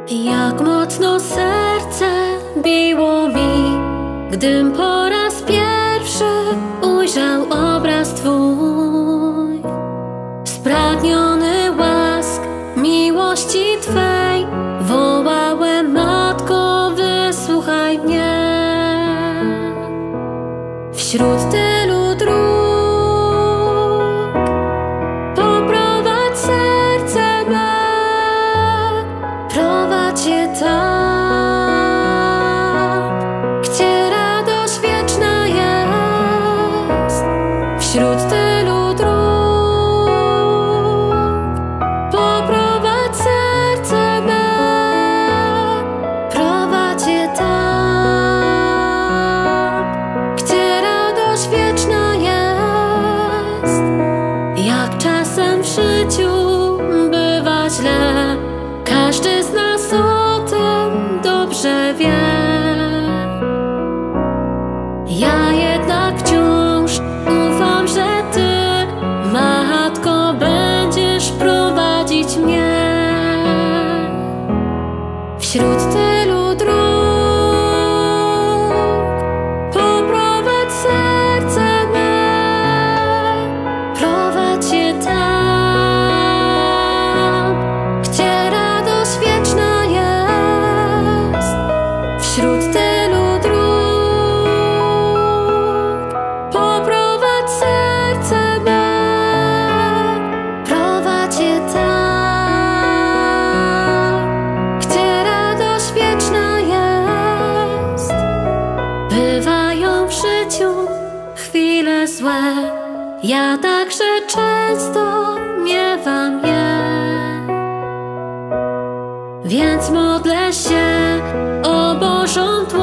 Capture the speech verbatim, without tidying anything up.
Jak mocno serce biło mi, gdym po raz pierwszy ujrzał obraz Twój. Spragniony łask miłości Twej, wołałem: Matko, wysłuchaj mnie. Wśród tylu dróg poprowadź serce me, prowadź je tam, gdzie radość wieczna jest. Wśród tylu dróg poprowadź serce me, prowadź je tam, gdzie radość wieczna jest. Jak czasem w życiu bywa źle, każdy z nas o tym dobrze wie. Ja jednak wciąż ufam, że Ty, Matko, będziesz prowadzić mnie. Wśród tylu dróg poprowadź serce me, prowadź je tam, gdzie radość wieczna jest. Wśród tylu dróg poprowadź serce me, prowadź je tam, gdzie radość wieczna jest. Bywają w życiu chwile złe, ja także często miewam je. Więc modlę się o Bożą